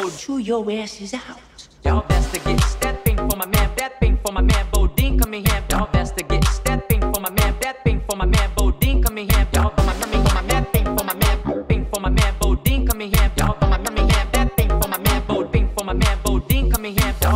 chew your asses out. Y'all best to get that thing for my man, that thing for my man Bodine, come in here. Y'all best to get that thing for my man, that thing for my man Bodine, come in here. Y'all for my man, thing for my man, thing for my man Bodine, come in here. Y'all for my man, that thing for my man Bodine, for my man Bodine, come in here.